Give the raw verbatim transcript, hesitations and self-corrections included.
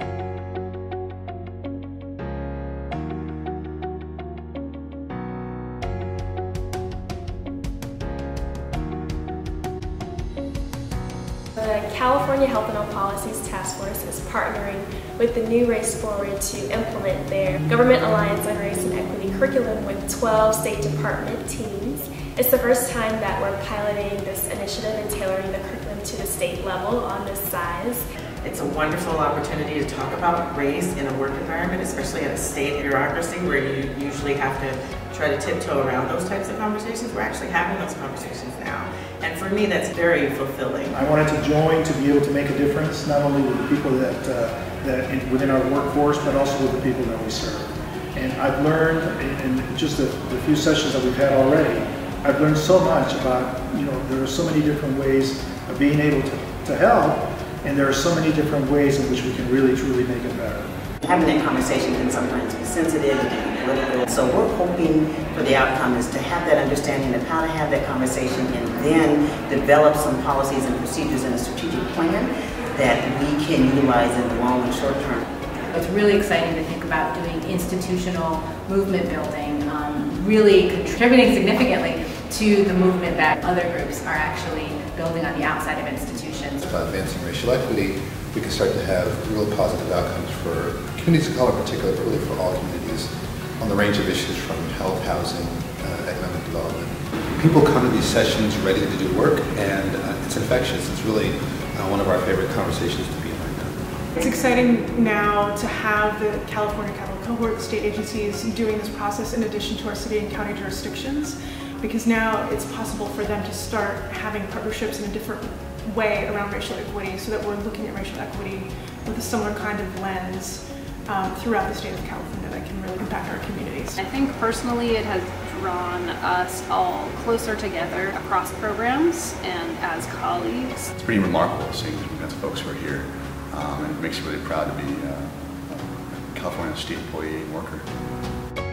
The California Health and Health Policies Task Force is partnering with the new Race Forward to implement their Government Alliance on Race and Equity curriculum with twelve State Department teams. It's the first time that we're piloting this initiative and tailoring the curriculum to the state level on this size. It's a wonderful opportunity to talk about race in a work environment, especially at a state bureaucracy where you usually have to try to tiptoe around those types of conversations. We're actually having those conversations now. And for me, that's very fulfilling. I wanted to join to be able to make a difference, not only with the people that, uh, that in, within our workforce, but also with the people that we serve. And I've learned in, in just the, the few sessions that we've had already, I've learned so much about, you know, there are so many different ways of being able to, to help, and there are so many different ways in which we can really, truly make it better. Having that conversation can sometimes be sensitive and political. So we're hoping for the outcome is to have that understanding of how to have that conversation and then develop some policies and procedures and a strategic plan that we can utilize in the long and short term. It's really exciting to think about doing institutional movement building, um, really contributing significantly to the movement that other groups are actually building on the outside of institutions. By advancing racial equity, we can start to have real positive outcomes for communities of color in particular, but really for all communities on the range of issues from health, housing, uh, economic development. People come to these sessions ready to do work, and uh, it's infectious. It's really uh, one of our favorite conversations to be in right now. It's exciting now to have the California Capital Cohort, the state agencies, doing this process in addition to our city and county jurisdictions, because now it's possible for them to start having partnerships in a different way around racial equity, so that we're looking at racial equity with a similar kind of lens um, throughout the state of California that can really impact our communities. I think personally it has drawn us all closer together across programs and as colleagues. It's pretty remarkable seeing the kinds of folks who are here, um, and it makes you really proud to be uh, a California state employee and worker.